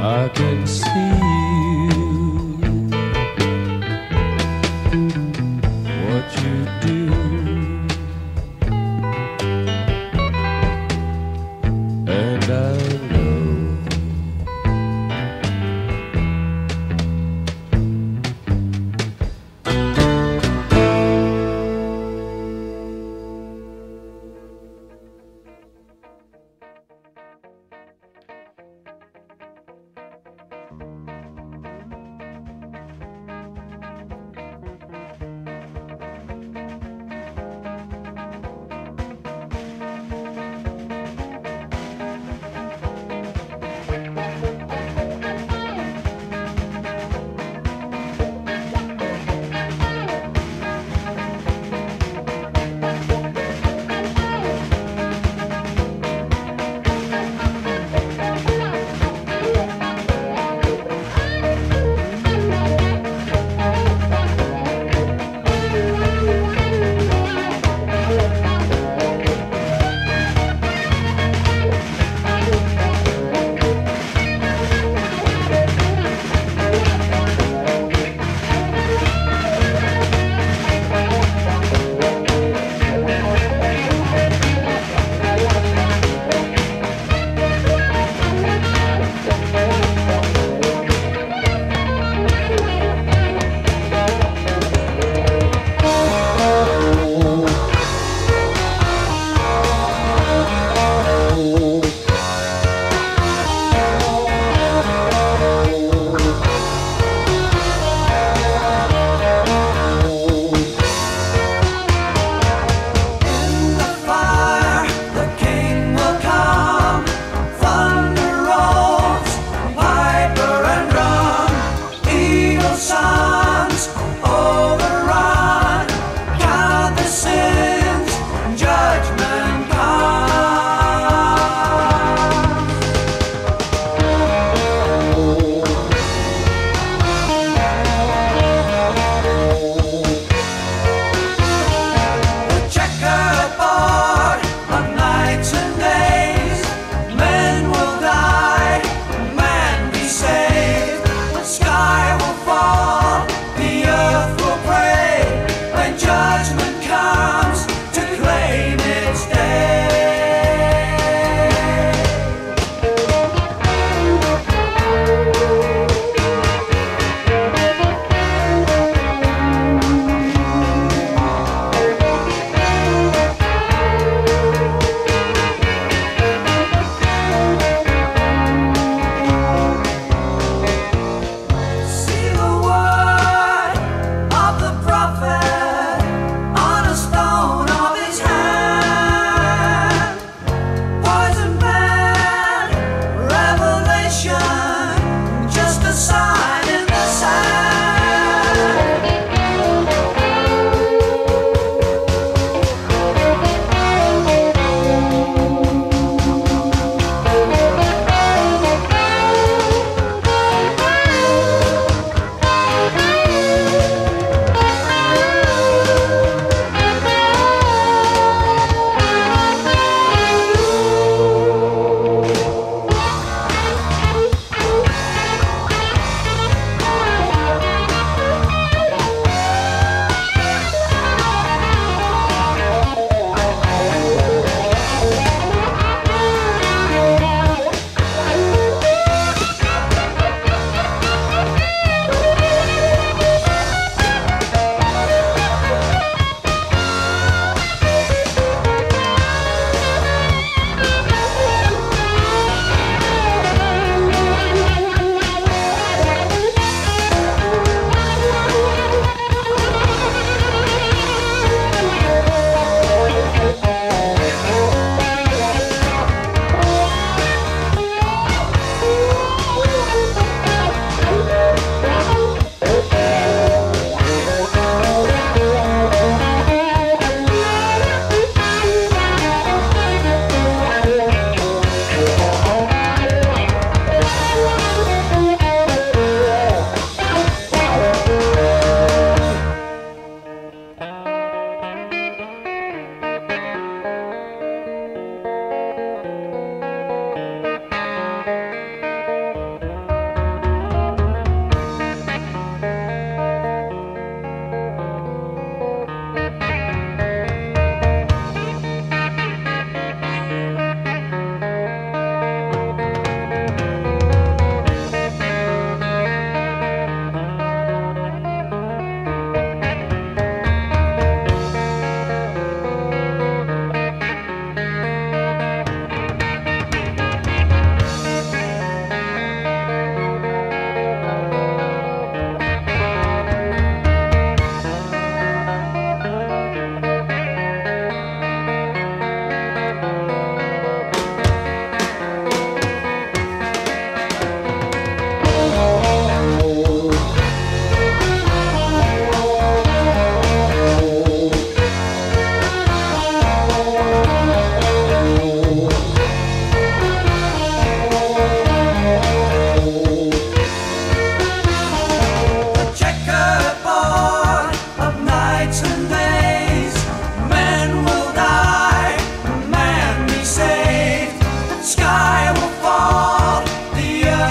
I can see what you do, and I know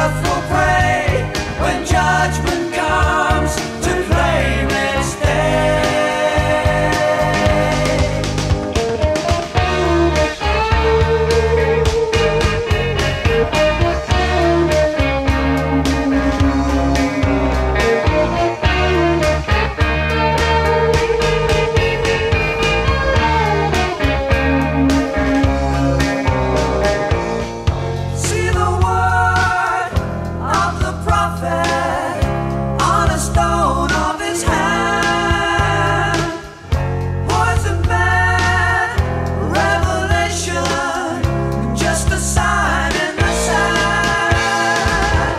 earth will pray when judgment comes to claim its day. See the word of the prophet on a stone of his hand. Poison man, revelation, just a sign in the sand.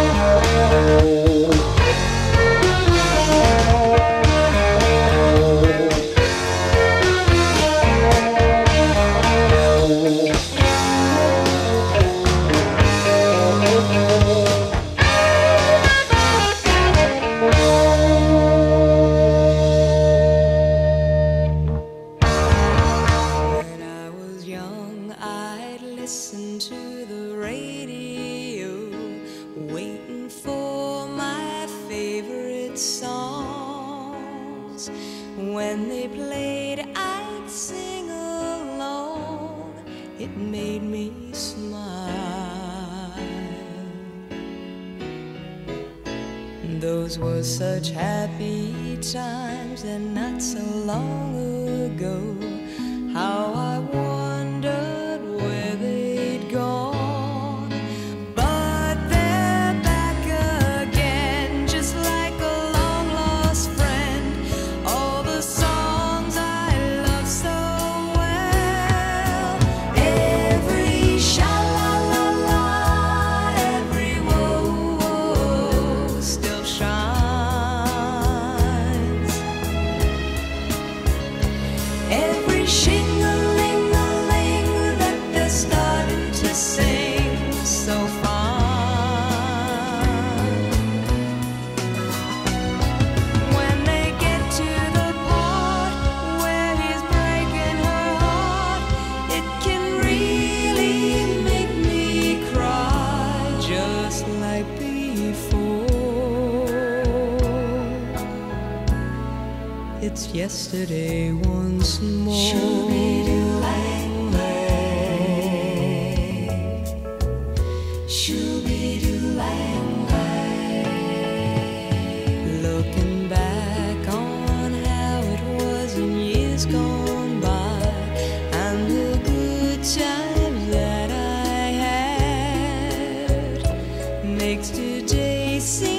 When I was young, I'd listen to the radio, waiting for my favorite songs. When they played, I'd sing along. It made me smile. Those were such happy times, and not so long ago. How I wondered where they'd gone. But they're back again, just like a long-lost friend. All the songs I love so well. Every sha-la-la-la, every woe still shines. Every shing-a-ling-a-ling that they're starting to sing so fine. When they get to the part where he's breaking her heart, it can really make me cry, just like before. It's yesterday once more. Looking back on how it was in years gone by, and the good times that I had, makes today seem